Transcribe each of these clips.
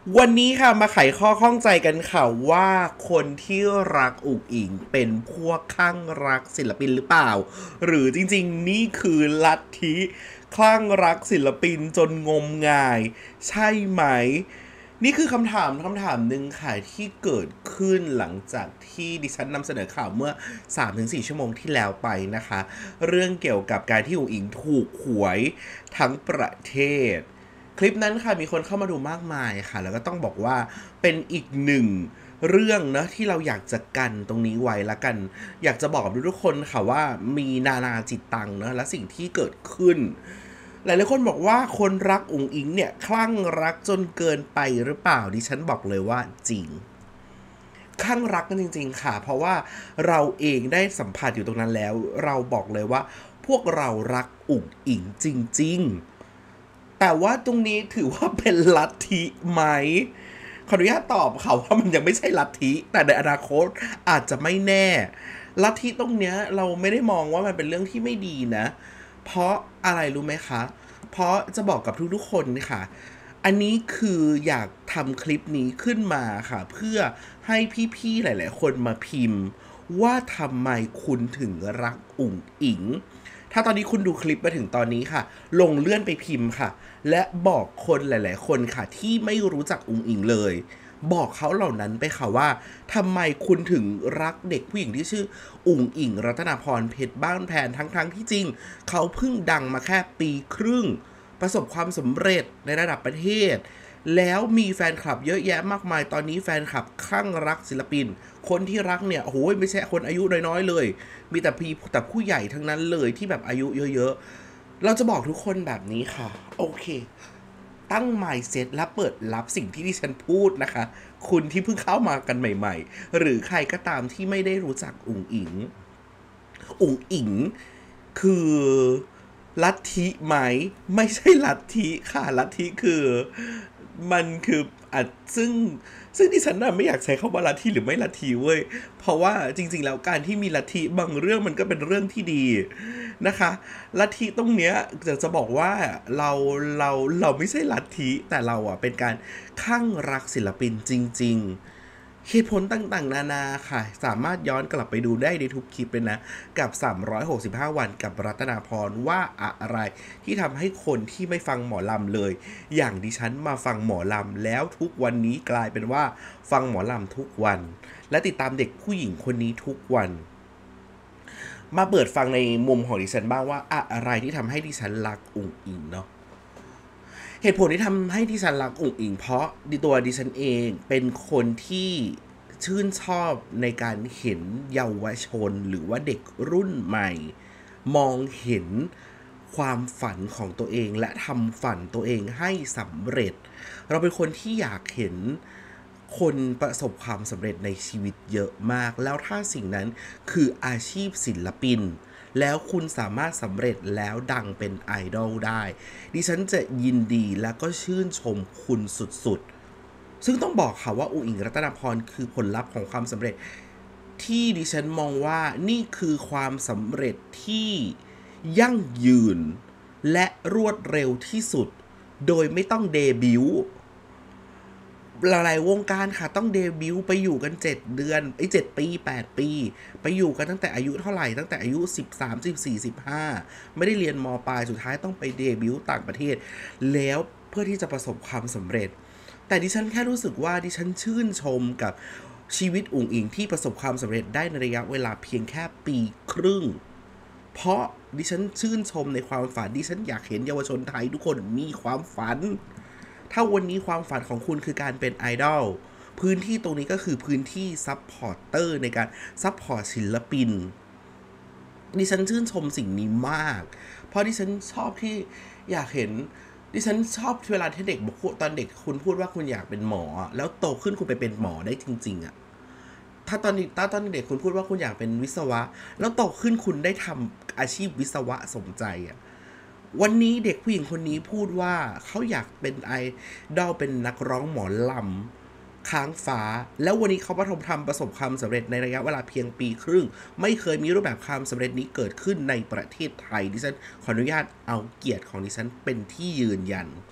วันนี้ค่ะมาไขข้อข้องใจกันค่ะว่าคนที่รักอุ๋งอิงเป็นพวกคลั่งรักศิลปินหรือเปล่าหรือจริงๆนี่คือลัทธิคลั่งรักศิลปินจนงมงายใช่ไหมนี่คือคำถามหนึ่งค่ะที่เกิดขึ้นหลังจากที่ดิฉันนำเสนอข่าวเมื่อ3-4ชั่วโมงที่แล้วไปนะคะเรื่องเกี่ยวกับการที่อุ๋งอิงถูกหวยทั้งประเทศ คลิปนั้นค่ะมีคนเข้ามาดูมากมายค่ะแล้วก็ต้องบอกว่าเป็นอีกหนึ่งเรื่องนะที่เราอยากจะกันตรงนี้ไว้ละกันอยากจะบอกกับทุกคนค่ะว่ามีนานาจิตตังนะและสิ่งที่เกิดขึ้นหลายๆคนบอกว่าคนรักอุ๋งอิงเนี่ยคลั่งรักจนเกินไปหรือเปล่าดิฉันบอกเลยว่าจริงคลั่งรักกันจริงๆค่ะเพราะว่าเราเองได้สัมผัสอยู่ตรงนั้นแล้วเราบอกเลยว่าพวกเรารักอุ๋งอิงจริงๆ แต่ว่าตรงนี้ถือว่าเป็นลัทธิไหมขออนุญาตตอบค่ะว่ามันยังไม่ใช่ลัทธิแต่ในอนาคตอาจจะไม่แน่ลัทธิตรงเนี้ยเราไม่ได้มองว่ามันเป็นเรื่องที่ไม่ดีนะเพราะอะไรรู้ไหมคะเพราะจะบอกกับทุกๆคนค่ะอันนี้คืออยากทำคลิปนี้ขึ้นมาค่ะเพื่อให้พี่ๆหลายๆคนมาพิมพ์ว่าทำไมคุณถึงรักอุ๋งอิง ถ้าตอนนี้คุณดูคลิปมาถึงตอนนี้ค่ะลงเลื่อนไปพิมพ์ค่ะและบอกคนหลายๆคนค่ะที่ไม่รู้จักอุ๋งอิงเลยบอกเขาเหล่านั้นไปค่ะว่าทำไมคุณถึงรักเด็กผู้หญิงที่ชื่ออุ๋งอิงรัตนาพรเพชรบ้านแพนทั้งที่จริงเขาเพิ่งดังมาแค่ปีครึ่งประสบความสำเร็จในระดับประเทศแล้วมีแฟนคลับเยอะแยะมากมายตอนนี้แฟนคลับคลั่งรักศิลปินคนที่รักเนี่ยโอ้โหไม่ใช่คนอายุน้อยๆเลยมีแต่ผู้ใหญ่ทั้งนั้นเลยที่แบบอายุเยอะๆเราจะบอกทุกคนแบบนี้ค่ะโอเคตั้ง mindset และเปิดรับสิ่งที่ดิฉันพูดนะคะคุณที่เพิ่งเข้ามากันใหม่ๆหรือใครก็ตามที่ไม่ได้รู้จักอุ๋งอิงอุ๋งอิงคือลัทธิไหมไม่ใช่ลัทธิค่ะลัทธิคือมันคืออาจซึ่งดิฉันน่ะไม่อยากใช้คำว่าลัทธิหรือไม่ลัทธิเว้ยเพราะว่าจริงๆแล้วการที่มีลัทธิบางเรื่องมันก็เป็นเรื่องที่ดีนะคะลัทธิตรงเนี้ยจะบอกว่าเราเราเราไม่ใช่ลัทธิแต่เราอ่ะเป็นการคลั่งรักศิลปินจริงๆ เหตุผลต่างๆนานาค่ะสามารถย้อนกลับไปดูได้ในทุกคลิปเลยนะกับ365วันกับรัตนาพรว่าอะไรที่ทำให้คนที่ไม่ฟังหมอลำเลยอย่างดิฉันมาฟังหมอลำแล้วทุกวันนี้กลายเป็นว่าฟังหมอลำทุกวันและติดตามเด็กผู้หญิงคนนี้ทุกวันมาเปิดฟังในมุมของดิฉันบ้างว่าอะไรที่ทำให้ดิฉันรักอุ๋งอิงเนาะ เหตุผลที่ทำให้ดิฉันรักอุ๋งอิงเพราะตัวดิฉันเองเป็นคนที่ชื่นชอบในการเห็นเยาวชนหรือว่าเด็กรุ่นใหม่มองเห็นความฝันของตัวเองและทำฝันตัวเองให้สำเร็จเราเป็นคนที่อยากเห็นคนประสบความสำเร็จในชีวิตเยอะมากแล้วถ้าสิ่งนั้นคืออาชีพศิลปินแล้วคุณสามารถสำเร็จแล้วดังเป็นไอดอลได้ดิฉันจะยินดีและก็ชื่นชมคุณสุดๆซึ่งต้องบอกค่ะว่าอุ๋งอิงรัตนาพรคือผลลัพธ์ของความสำเร็จที่ดิฉันมองว่านี่คือความสำเร็จที่ยั่งยืนและรวดเร็วที่สุดโดยไม่ต้องเดบิวต์ หลายๆวงการค่ะต้องเดบิวต์ไปอยู่กัน7 เดือน7 ปี8 ปีไปอยู่กันตั้งแต่อายุเท่าไหร่ตั้งแต่อายุ13 14 15ไม่ได้เรียนมปลายสุดท้ายต้องไปเดบิวต์ต่างประเทศแล้วเพื่อที่จะประสบความสำเร็จแต่ดิฉันแค่รู้สึกว่าดิฉันชื่นชมกับชีวิตอุ๋งอิงที่ประสบความสำเร็จได้ในระยะเวลาเพียงแค่ปีครึ่งเพราะดิฉันชื่นชมในความฝันดิฉันอยากเห็นเยาวชนไทยทุกคนมีความฝัน ถ้าวันนี้ความฝันของคุณคือการเป็นไอดอลพื้นที่ตรงนี้ก็คือพื้นที่ซัพพอร์เตอร์ในการซัพพอร์ตศิลปินดิฉันชื่นชมสิ่งนี้มากเพราะดิฉันชอบที่อยากเห็นดิฉันชอบเวลาที่เด็กบอกตอนเด็กคุณพูดว่าคุณอยากเป็นหมอแล้วโตขึ้นคุณไปเป็นหมอได้จริงๆอะถ้าตอนเด็กคุณพูดว่าคุณอยากเป็นวิศวะแล้วโตขึ้นคุณได้ทำอาชีพวิศวะสมใจอะ วันนี้เด็กผู้หญิงคนนี้พูดว่าเขาอยากเป็นไอดอลเป็นนักร้องหมอลำค้างฟ้าแล้ววันนี้เขาประสบความสำเร็จในระยะเวลาเพียงปีครึ่งไม่เคยมีรูปแบบความสำเร็จนี้เกิดขึ้นในประเทศไทยดิฉันขออนุญาตเอาเกียรติของดิฉันเป็นที่ยืนยัน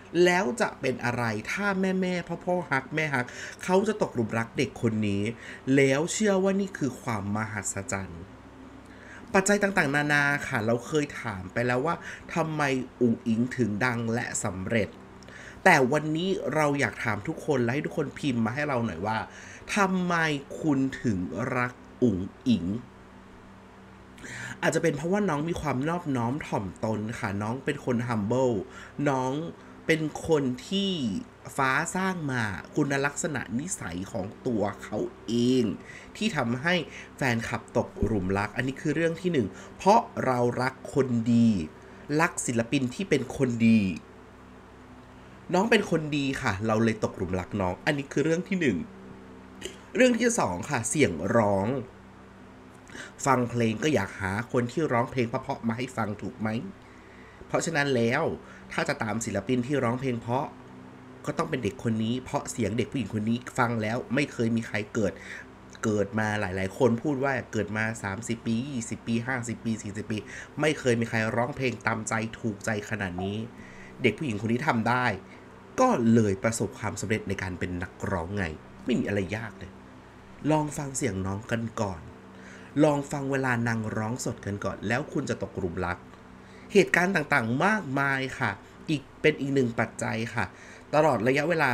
แล้วจะเป็นอะไรถ้าแม่พ่อฮักแม่ฮักเขาจะตกหลุมรักเด็กคนนี้แล้วเชื่อว่านี่คือความมหัศจรรย์ปัจจัยต่างๆนานาค่ะเราเคยถามไปแล้วว่าทำไมอุ๋งอิงถึงดังและสำเร็จแต่วันนี้เราอยากถามทุกคนและให้ทุกคนพิมพ์มาให้เราหน่อยว่าทำไมคุณถึงรักอุ๋งอิงอาจจะเป็นเพราะว่าน้องมีความนอบน้อมถ่อมตนค่ะน้องเป็นคน humble น้องเป็นคนที่ฟ้าสร้างมาคุณลักษณะนิสัยของตัวเขาเองที่ทำให้แฟนคลับตกหลุมรักอันนี้คือเรื่องที่หนึ่งเพราะเรารักคนดีรักศิลปินที่เป็นคนดีน้องเป็นคนดีค่ะเราเลยตกหลุมรักน้องอันนี้คือเรื่องที่หนึ่งเรื่องที่สองค่ะเสียงร้องฟังเพลงก็อยากหาคนที่ร้องเพลงเพราะๆมาให้ฟังถูกไหมเพราะฉะนั้นแล้วถ้าจะตามศิลปินที่ร้องเพลงเพราะก็ต้องเป็นเด็กคนนี้เพราะเสียงเด็กผู้หญิงคนนี้ฟังแล้วไม่เคยมีใครเกิดมาหลายๆคนพูดว่าเกิดมา30ปี20ปี50ปี40ปีไม่เคยมีใครร้องเพลงตามใจถูกใจขนาดนี้เด็กผู้หญิงคนนี้ทำได้ก็เลยประสบความสำเร็จในการเป็นนักร้องไงไม่มีอะไรยากเลยลองฟังเสียงน้องกันก่อนลองฟังเวลานางร้องสดกันก่อนแล้วคุณจะตกหลุมรักเหตุการณ์ต่างๆมากมายค่ะเป็นอีกหนึ่งปัจจัยค่ะตลอดระยะเวลา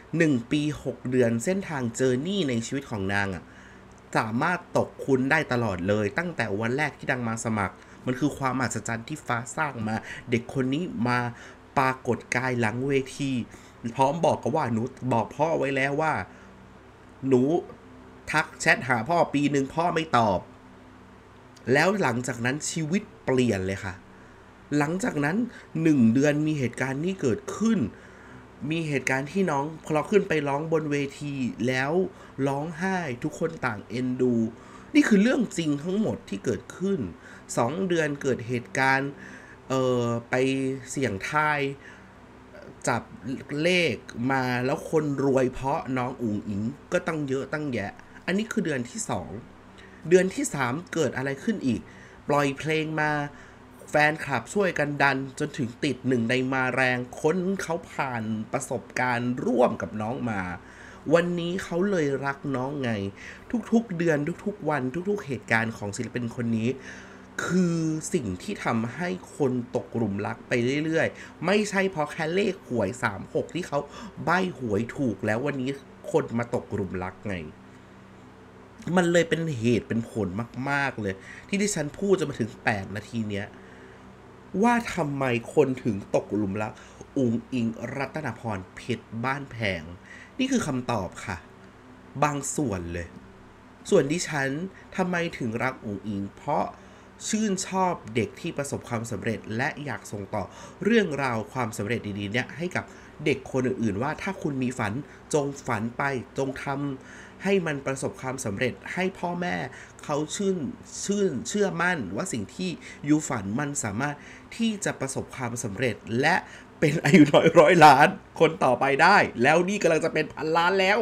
1ปี6เดือนเส้นทางเจอร์นี่ในชีวิตของนางสามารถตกคุณได้ตลอดเลยตั้งแต่วันแรกที่ดังมาสมัครมันคือความมหัศจรรย์ที่ฟ้าสร้างมาเด็กคนนี้มาปรากฏกายหลังเวทีพร้อมบอกกับว่าหนูบอกพ่อไว้แล้วว่าหนูทักแชทหาพ่อปีหนึ่งพ่อไม่ตอบแล้วหลังจากนั้นชีวิตเปลี่ยนเลยค่ะหลังจากนั้น1เดือนมีเหตุการณ์นี้เกิดขึ้นมีเหตุการณ์ที่น้องพอเราขึ้นไปร้องบนเวทีแล้วร้องไห้ทุกคนต่างเอ็นดูนี่คือเรื่องจริงทั้งหมดที่เกิดขึ้น2เดือนเกิดเหตุการณ์ไปเสี่ยงทายจับเลขมาแล้วคนรวยเพราะน้องอุ๋งอิงก็ตั้งเยอะตั้งแยะอันนี้คือเดือนที่2เดือนที่3เกิดอะไรขึ้นอีกปล่อยเพลงมาแฟนคลับช่วยกันดันจนถึงติด1ในมาแรงค้นเขาผ่านประสบการณ์ร่วมกับน้องมาวันนี้เขาเลยรักน้องไงทุกๆเดือนทุกๆวันทุกๆเหตุการณ์ของศิลปินคนนี้คือสิ่งที่ทำให้คนตกหลุมรักไปเรื่อยๆไม่ใช่เพราะแค่เลขหวย36ที่เขาใบ้หวยถูกแล้ววันนี้คนมาตกหลุมรักไงมันเลยเป็นเหตุเป็นผลมากๆเลยที่ดิฉันพูดจะมาถึง8นาทีเนี้ยว่าทำไมคนถึงตกหลุมรักอุ๋งอิงรัตนพรเพชรบ้านแพงนี่คือคำตอบค่ะบางส่วนเลยส่วนดิฉันทำไมถึงรักอุ๋งอิงเพราะชื่นชอบเด็กที่ประสบความสำเร็จและอยากส่งต่อเรื่องราวความสำเร็จดีๆเนี่ยให้กับเด็กคนอื่นๆว่าถ้าคุณมีฝันจงฝันไปจงทำให้มันประสบความสำเร็จให้พ่อแม่เขาเชื่อมั่นว่าสิ่งที่ยูฝันมันสามารถที่จะประสบความสำเร็จและเป็นอายุน้อยร้อยล้านคนต่อไปได้แล้วนี่กำลังจะเป็นพันล้านแล้ว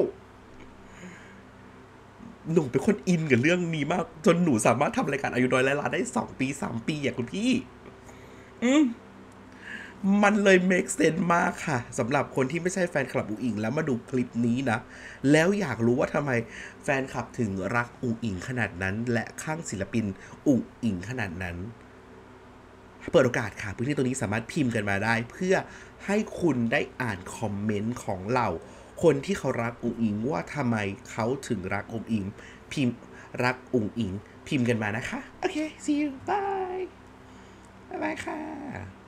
หนูเป็นคนอินกับเรื่องนี้มากจนหนูสามารถทำรายการอายุน้อยร้อยล้านได้2ปี3ปีอย่างคุณพี่มันเลย make sense มากค่ะสำหรับคนที่ไม่ใช่แฟนคลับอุ๋งอิงแล้วมาดูคลิปนี้นะแล้วอยากรู้ว่าทำไมแฟนคลับถึงรักอุ๋งอิงขนาดนั้นและข้างศิลปินอุ๋งอิงขนาดนั้นเปิดโอกาสค่ะพื้นที่ตรงนี้สามารถพิมพ์กันมาได้เพื่อให้คุณได้อ่านคอมเมนต์ของเราคนที่เขารักอุ๋งอิงว่าทำไมเขาถึงรักอุ๋งอิงพิมพ์รักอุ๋งอิงพิมพ์กันมานะคะโอเค see you bye บ๊ายบายค่ะ